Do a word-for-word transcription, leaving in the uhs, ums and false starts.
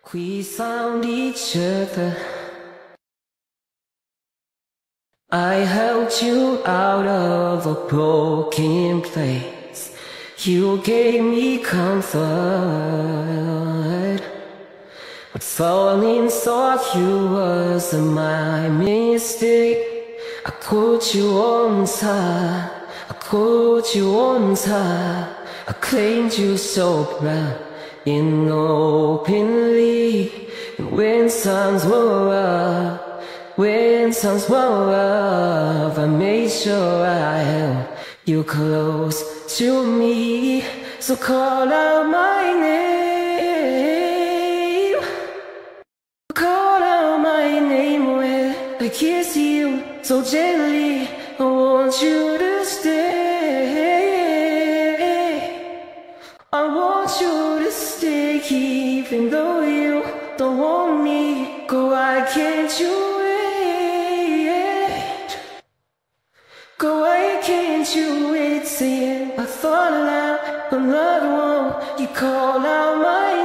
We found each other. I helped you out of a broken place. You gave me comfort, but falling thought you was my mistake. I caught you on time, I caught you on time. I claimed you so proud in openly. And when times were rough, when times were rough, I made sure I held you close to me. So call out my name, call out my name when I kiss you so gently. I want you to stay, I want you to stay, even though you don't want me. Go, why can't you wait? Go, why can't you wait? Saying I thought aloud, another one. You call out my